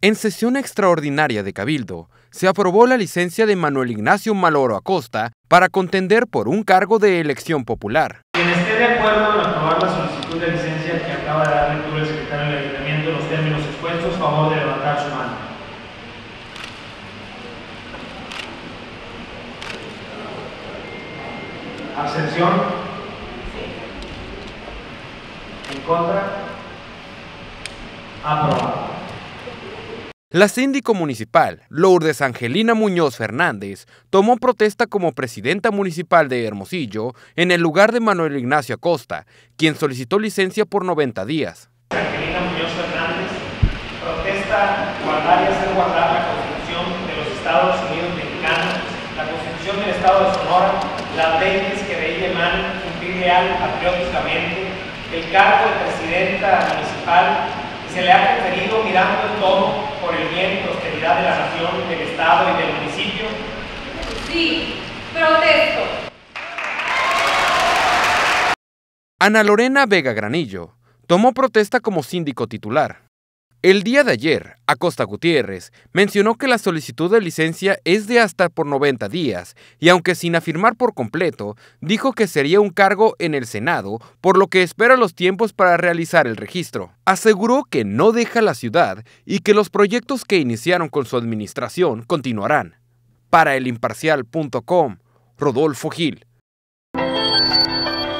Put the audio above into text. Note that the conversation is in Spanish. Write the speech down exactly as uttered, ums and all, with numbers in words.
En sesión extraordinaria de Cabildo, se aprobó la licencia de Manuel Ignacio Maloro Acosta para contender por un cargo de elección popular. Quien esté de acuerdo en aprobar la solicitud de licencia que acaba de dar lectura el secretario del Ayuntamiento en los términos expuestos, favor de levantar su mano. ¿Abstención? ¿En contra? Aprobado. La síndico municipal, Lourdes Angelina Muñoz Fernández, tomó protesta como presidenta municipal de Hermosillo en el lugar de Manuel Ignacio Acosta, quien solicitó licencia por noventa días. Angelina Muñoz Fernández protesta guardar y hacer guardar la Constitución de los Estados Unidos Mexicanos, la Constitución del Estado de Sonora, las leyes que de ella emanan, cumplir leal patrióticamente el cargo de presidenta municipal. Se le ha conferido mirando en todo por el bien y prosperidad de la nación, del Estado y del municipio. Sí, protesto. Ana Lorena Vega Granillo tomó protesta como síndico titular. El día de ayer, Acosta Gutiérrez mencionó que la solicitud de licencia es de hasta por noventa días y aunque sin afirmar por completo, dijo que sería un cargo en el Senado, por lo que espera los tiempos para realizar el registro. Aseguró que no deja la ciudad y que los proyectos que iniciaron con su administración continuarán. Para el imparcial punto com, Rodolfo Gil.